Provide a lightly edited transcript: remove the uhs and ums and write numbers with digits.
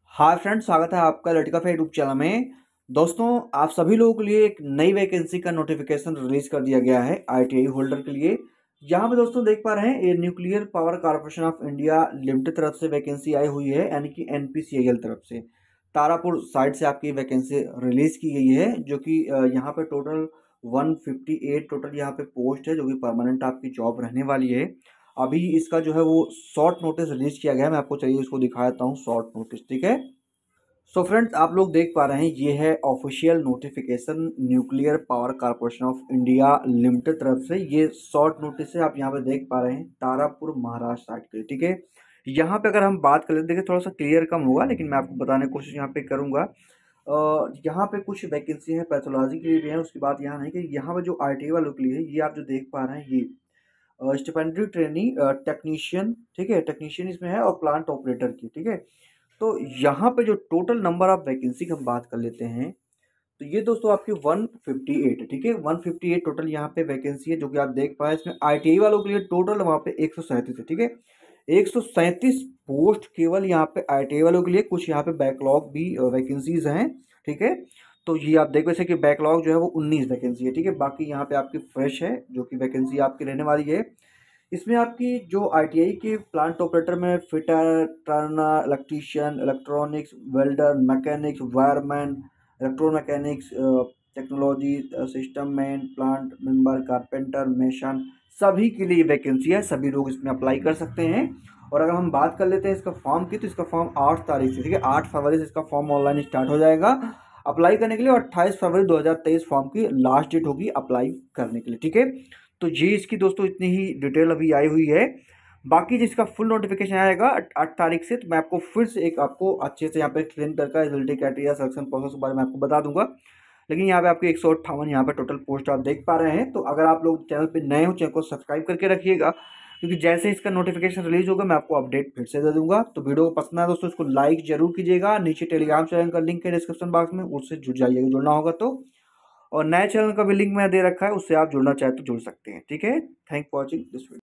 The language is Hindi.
हाय फ्रेंड्स, स्वागत है आपका लड़का फैक्ट यूट्यूब चैनल में। दोस्तों, आप सभी लोगों के लिए एक नई वैकेंसी का नोटिफिकेशन रिलीज कर दिया गया है आईटीआई होल्डर के लिए। यहाँ पे दोस्तों देख पा रहे हैं, ये nuclear power corporation of India limited तरफ से वैकेंसी आई हुई है, यानी कि एनपीसीआईएल तरफ से तारापुर साइड से आपकी वैकेंसी रिलीज की गई है। जो कि यहाँ पे टोटल 158 टोटल यहाँ पे पोस्ट है, जो कि परमानेंट आपकी जॉब रहने वाली है। अभी इसका जो है वो शॉर्ट नोटिस रिलीज किया गया है। मैं आपको चाहिए इसको दिखा देता हूँ शॉर्ट नोटिस, ठीक है। सो फ्रेंड्स, आप लोग देख पा रहे हैं, ये है official notification nuclear power corporation of India limited तरफ से। ये शॉर्ट नोटिस है, आप यहाँ पे देख पा रहे हैं, तारापुर महाराष्ट्र साइड के, ठीक है। यहाँ पे अगर हम बात करें, देखिए थोड़ा सा क्लियर कम होगा, लेकिन मैं आपको बताने की कोशिश यहाँ पे करूंगा। यहाँ पे कुछ वैकेंसी है पैथोलॉजी के लिए भी है। उसकी बात यहाँ नहीं कि यहाँ पे जो आईटीआई वालों के लिए है, ये आप जो देख पा रहे हैं, ये स्टिपेंडरी ट्रेनी टेक्नीशियन, ठीक है, टेक्नीशियन इसमें है, और प्लांट ऑपरेटर की, ठीक है। तो यहाँ पे जो टोटल नंबर ऑफ वैकेंसी की हम बात कर लेते हैं, तो ये दोस्तों आपकी 158 है, ठीक है। 158 टोटल यहाँ पे वैकेंसी है, जो कि आप देख पाए। इसमें आईटीआई वालों के लिए टोटल वहाँ पे 137 है, ठीक है। 137 पोस्ट केवल यहाँ पे आईटीआई वालों के लिए। कुछ यहाँ पे बैकलॉग भी वैकेंसीज हैं, ठीक है। तो ये आप देख वैसे कि बैकलॉग जो है वो 19 वैकेंसी है, ठीक है। बाकी यहाँ पे आपकी फ्रेश है, जो कि वैकेंसी आपकी रहने वाली है। इसमें आपकी जो आईटीआई के प्लांट ऑपरेटर में fitter, turner, electrician, electronics, welder, mechanics, wireman, electromechanics, technology, system man, plant member, carpenter, mason, सभी के लिए वैकेंसी है। सभी लोग इसमें अप्लाई कर सकते हैं। और अगर हम बात कर लेते हैं इसका फॉर्म की, तो इसका फॉर्म 8 तारीख से, ठीक है, 8 फरवरी से इसका फॉर्म ऑनलाइन स्टार्ट हो जाएगा अप्लाई करने के लिए। और 28 फरवरी 2023 फॉर्म की लास्ट डेट होगी अप्लाई करने के लिए, ठीक है। तो ये इसकी दोस्तों इतनी ही डिटेल अभी आई हुई है। बाकी जिसका फुल नोटिफिकेशन आएगा 8 तारीख से, तो मैं आपको फिर से एक आपको अच्छे से यहाँ पे एक्सप्लेन करके एलिजिबिलिटी क्राइटेरिया, सिलेक्शन प्रोसेस के बारे में आपको बता दूंगा। लेकिन यहाँ पे आपके 158 यहाँ पे टोटल पोस्ट आप देख पा रहे हैं। तो अगर आप लोग चैनल पे नए हो, चैनल को सब्सक्राइब करके रखिएगा, क्योंकि जैसे ही इसका नोटिफिकेशन रिलीज होगा मैं आपको अपडेट फिर से दे दूंगा। तो वीडियो को पसंद आया दोस्तों, इसको लाइक जरूर कीजिएगा। नीचे टेलीग्राम चैनल का लिंक है डिस्क्रिप्शन बॉक्स में, उससे जुड़ जाइएगा, जुड़ना होगा तो। और नए चैनल का भी लिंक मैं दे रखा है, उससे आप जुड़ना चाहे तो जुड़ सकते हैं, ठीक है। Thank for watching this video.